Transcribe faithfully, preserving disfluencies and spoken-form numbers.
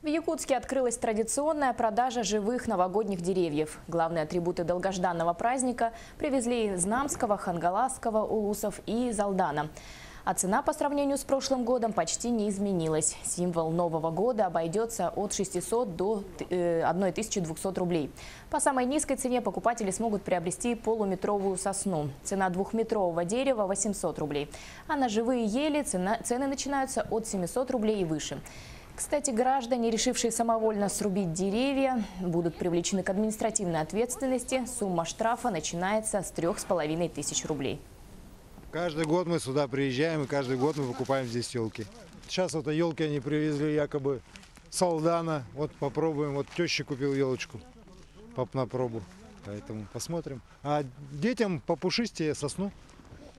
В Якутске открылась традиционная продажа живых новогодних деревьев. Главные атрибуты долгожданного праздника привезли из Намского, Хангаласского, Улусов и из Алдана. А цена по сравнению с прошлым годом почти не изменилась. Символ Нового года обойдется от шестисот до тысячи двухсот рублей. По самой низкой цене покупатели смогут приобрести полуметровую сосну. Цена двухметрового дерева – восемьсот рублей. А на живые ели цена, цены начинаются от семисот рублей и выше. Кстати, граждане, решившие самовольно срубить деревья, будут привлечены к административной ответственности. Сумма штрафа начинается с трех с половиной тысяч рублей. Каждый год мы сюда приезжаем, и каждый год мы покупаем здесь елки. Сейчас вот елки они привезли якобы с Алдана. Вот попробуем. Вот теща купил елочку на пробу. Поэтому посмотрим. А детям попушистее сосну.